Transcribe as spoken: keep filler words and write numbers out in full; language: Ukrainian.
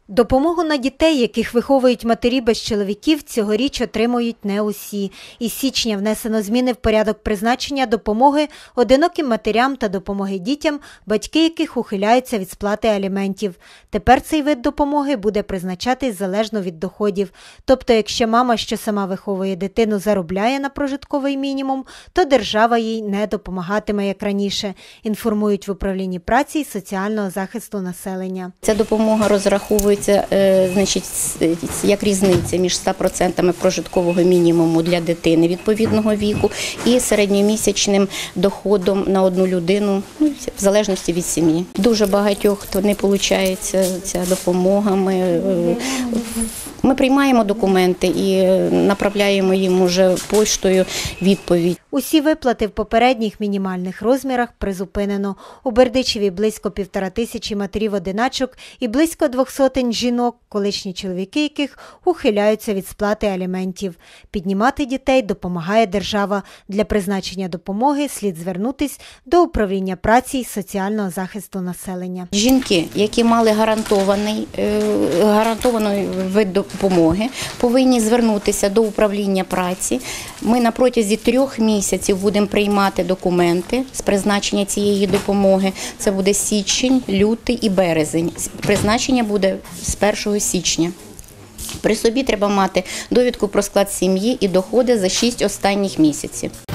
Допомогу на дітей, яких виховують матері без чоловіків, цьогоріч отримують не усі. Із січня внесено зміни в порядок призначення допомоги одиноким матерям та допомоги дітям, батьки яких ухиляються від сплати аліментів. Тепер цей вид допомоги буде призначатись залежно від доходів. Тобто, якщо мама, що сама виховує дитину, заробляє на прожитковий мінімум, то держава їй не допомагатиме, як раніше, інформують в управлінні праці і соціального захисту населення. Ця допомога розраховується значить, як різниця між ста відсотками прожиткового мінімуму для дитини відповідного віку і середньомісячним доходом на одну людину, ну, в залежності від сім'ї. Дуже багатьох хто не отримує ця допомога. Ми, ми приймаємо документи і направляємо їм уже поштою відповідь. Усі виплати в попередніх мінімальних розмірах призупинено. У Бердичеві близько півтора тисячі матерів-одиначок і близько двох сотень жінок, колишні чоловіки яких ухиляються від сплати аліментів. Піднімати дітей допомагає держава. Для призначення допомоги слід звернутись до управління праці і соціального захисту населення. Жінки, які мали гарантований, гарантований вид допомоги, повинні звернутися до управління праці. Ми на протязі трьох місяців будемо приймати документи з призначення цієї допомоги. Це буде січень, лютий і березень. Призначення буде з першого січня. При собі треба мати довідку про склад сім'ї і доходи за шість останніх місяців.